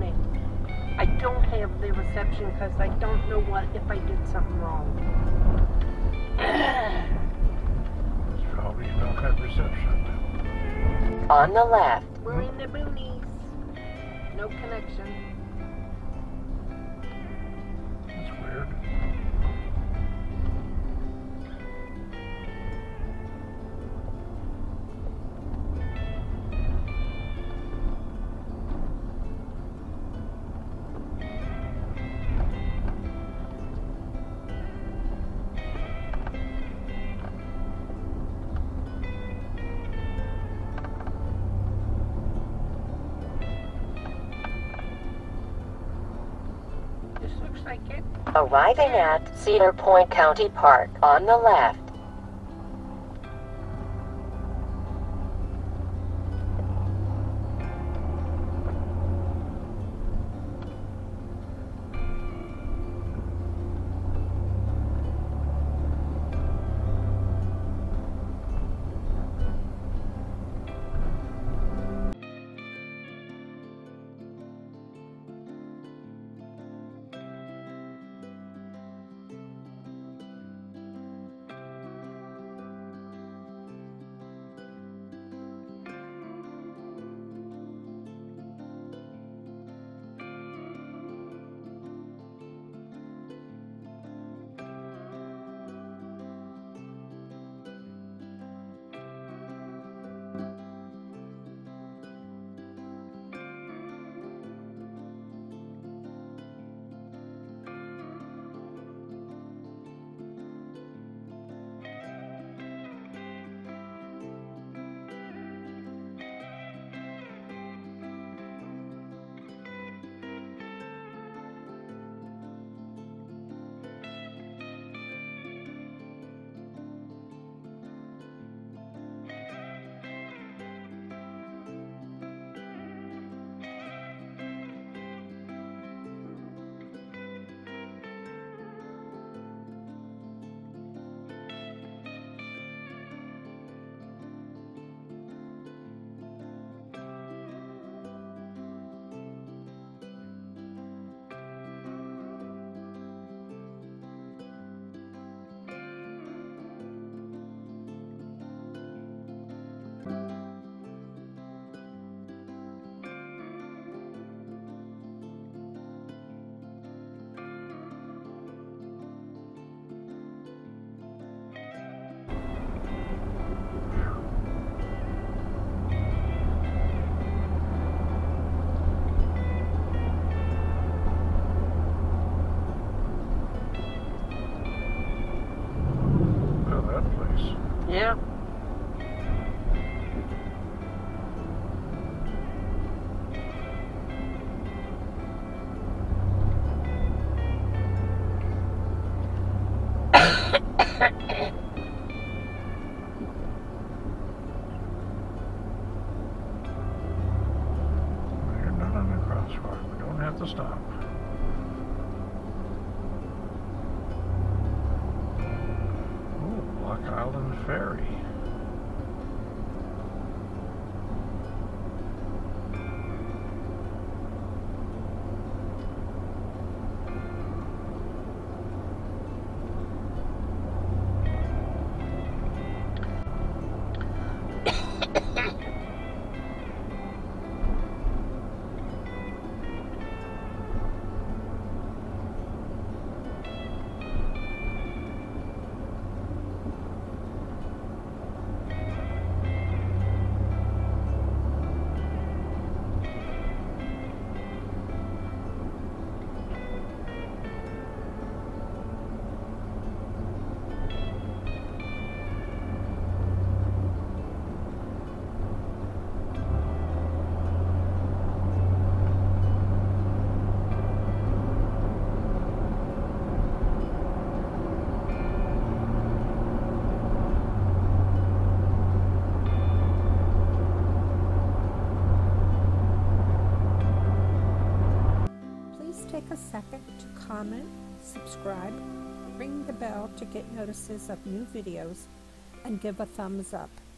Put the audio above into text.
Okay. I don't have the reception because I don't know what if I did something wrong. It's probably you don't have reception. On the left. We're in the boonies. No connection. That's weird. This looks like it. Arriving at Cedar Point County Park. On the left. Yeah. We're not on the crosswalk. We don't have to stop. Oh, Block Island Ferry. Take a second to comment, subscribe, ring the bell to get notices of new videos, and give a thumbs up.